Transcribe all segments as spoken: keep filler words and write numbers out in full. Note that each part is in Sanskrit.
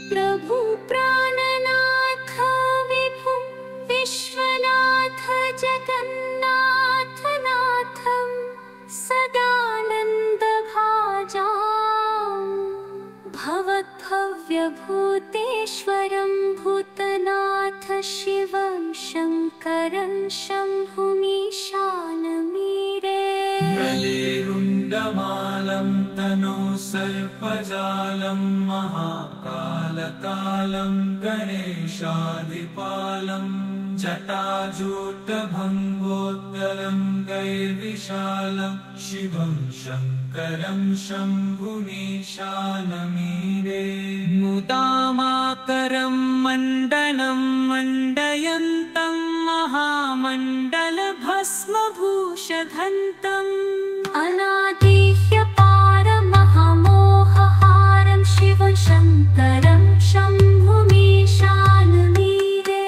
प्रभु प्राणनाथ विभु विश्वनाथ जगन्नाथ नाथं सदानन्दभाजाम् भवद्भव्यभूतेश्वरं भूतनाथ शिवं शङ्करं शम्भुमीशानमीरे गलेरुण्डमालं तनो सर्पजालं महाकालकालं गणेशादिपालं जटाजूटभङ्गोत्तरं गैर्विशालं शिवं शङ्करं शम्भुमीशानमीरे मुदामाकरं मण्डनं मण्डयन्तं महामण्डलभस्मभूषधन्तम् अनादिह्यपारमहामोहहारं शिवं शङ्करं शम्भुमीशानमीरे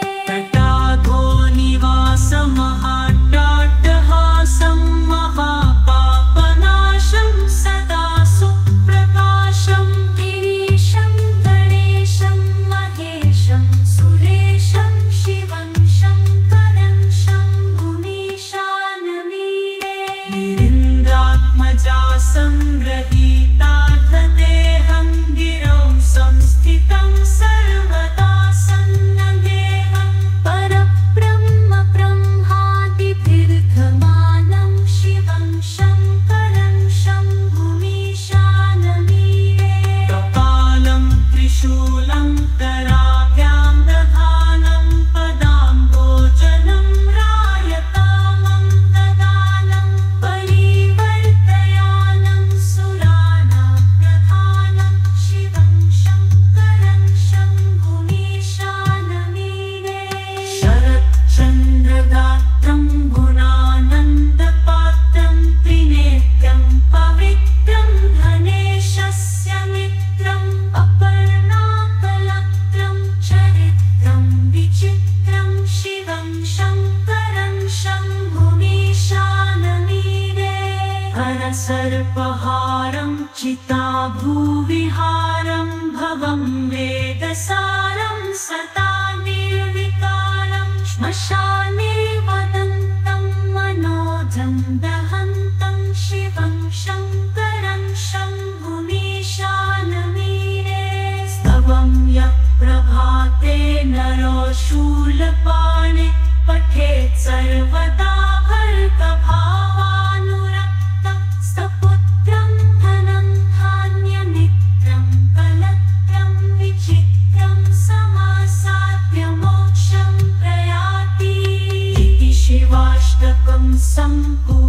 तटाधोनिवासमहाट्टाट्टहासं महापापनाशं सदा सुप्रकाशं गिरीशं गणेशं महेशं सुरेशं शिवं शङ्करं शम्भुमीशानमीरे निरिन्द्रात्मजा संग्रहीतार्थदेहं गिरौ संस्थितं सर्वदा सन्नदेहं परब्रह्म ब्रह्मादिभिर्धमानं शिवं शङ्करं शम्भुमीशानमीरे कपालं त्रिशूलं कराभ्यां दधानं पदाम्बोजनं रायतामं ददानं परिवर्तयानं सुराणां प्रधानं शिवं शङ्करं शम्भुमीशानमीरे शरच्चन्द्रगात्रं गुणानन्दपात्रं त्रिनेत्रं पवित्रं धनेशस्य मित्रम् अपर्णाकलत्रं चरित्रं विचित्रं शिवं शङ्करं शम्भुमीशानमीरे हरसर्पहारं चिताभूविहारं भवं वेदसारं सदा निर्विकारं श्मशाने वदन्तं मनोजं दहन्तं शिवं शङ्करं शम्भुमीशानमीरे स्तवं यः प्रभाते नरो शूलपाणे पठेत् सर्वदा भर्गभावानुरक्तं सपुत्रं धनं धान्यमित्रं कलत्रं विचित्रं समासाद्य मोक्षं प्रयाति इति शिवाष्टकं सम्पूर्णम्।